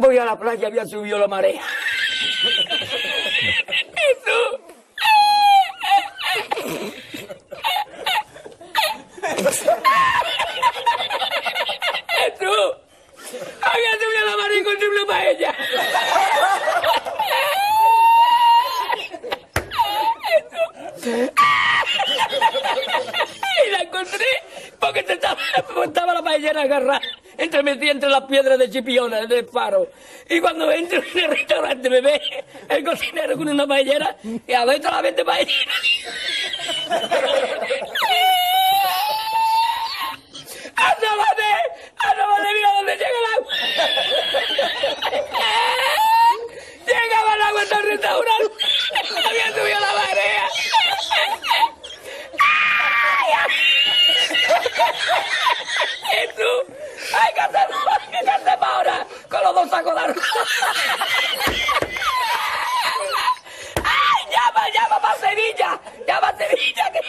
voy a la playa, había subido la marea. Jesús. Jesús. Había subido la marea y encontré una paella. Y la encontré porque estaba la paellera agarrada metida entre las piedras de Chipiona del faro. Y cuando entro en el restaurante me ve el cocinero con una paellera y adentro la vende paellera. ¡Asómate! ¡Mira dónde llega el agua! Llegaba el agua hasta el restaurante. Había subido la marea. ¡Jesús! ¡Ay, qué hacemos ahora! Con los dos sacos de arroz. ¡Ay, llama para Sevilla! ¡Llama a Sevilla! Que